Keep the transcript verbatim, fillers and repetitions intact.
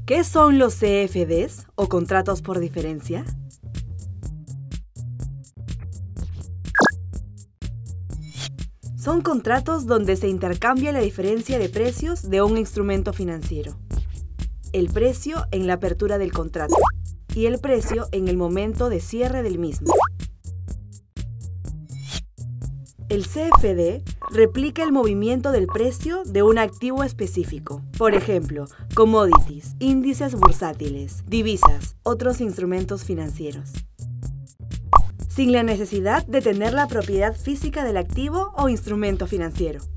¿Qué son los C F Ds o contratos por diferencia? Son contratos donde se intercambia la diferencia de precios de un instrumento financiero. El precio en la apertura del contrato y el precio en el momento de cierre del mismo. El C F D replica el movimiento del precio de un activo específico, por ejemplo, commodities, índices bursátiles, divisas, otros instrumentos financieros, sin la necesidad de tener la propiedad física del activo o instrumento financiero.